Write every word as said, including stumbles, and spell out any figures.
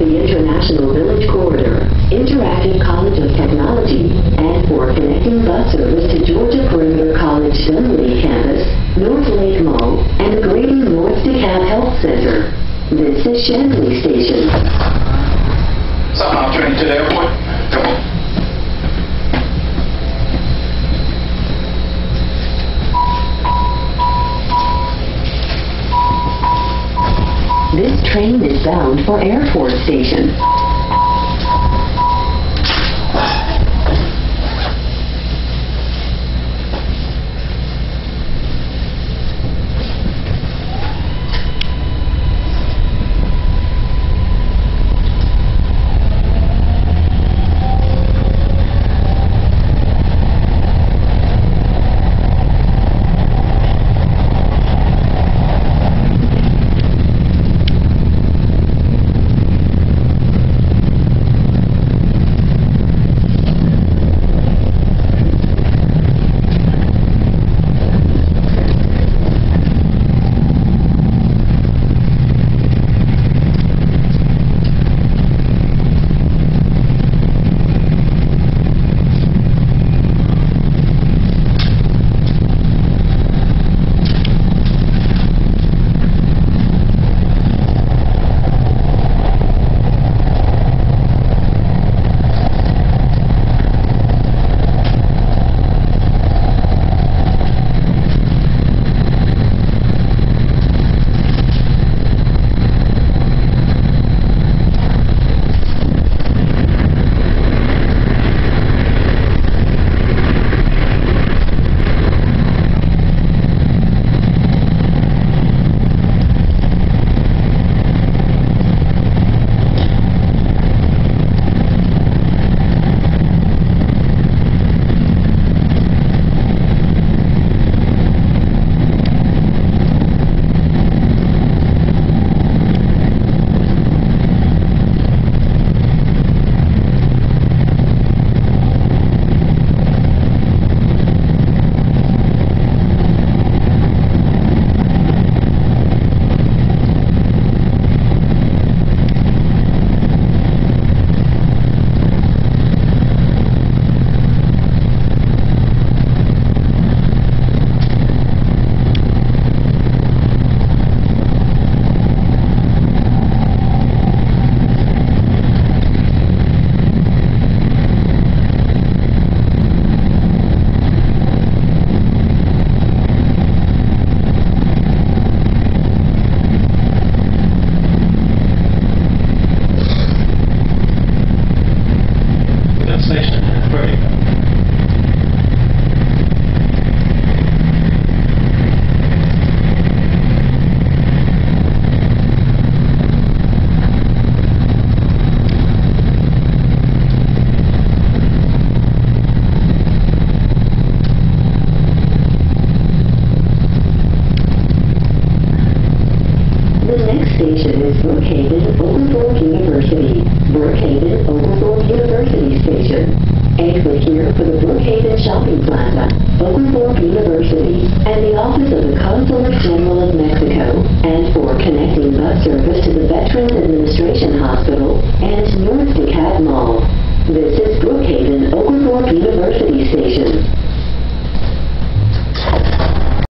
the International Village Corridor, Interactive College of Technology, and for connecting bus service to Georgia Perimeter College Dunwoody Campus, North Lake Mall, and the Grady North DeKalb Health Center. This is Chamblee Station. Southbound train to the airport. Come on. This train is bound for Airport Station. Station is Brookhaven, Oglethorpe University. Brookhaven, Oglethorpe University Station. Exit here for the Brookhaven Shopping Plaza, Oglethorpe University, and the Office of the Consulate General of Mexico, and for connecting bus service to the Veterans Administration Hospital and North DeKalb Mall. This is Brookhaven, Oglethorpe University Station.